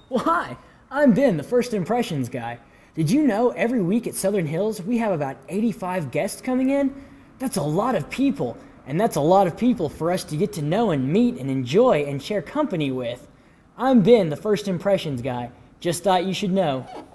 Well, hi, I'm Ben, the First Impressions guy. Did you know every week at Southern Hills we have about 85 guests coming in? That's a lot of people, and that's a lot of people for us to get to know and meet and enjoy and share company with. I'm Ben, the First Impressions guy. Just thought you should know.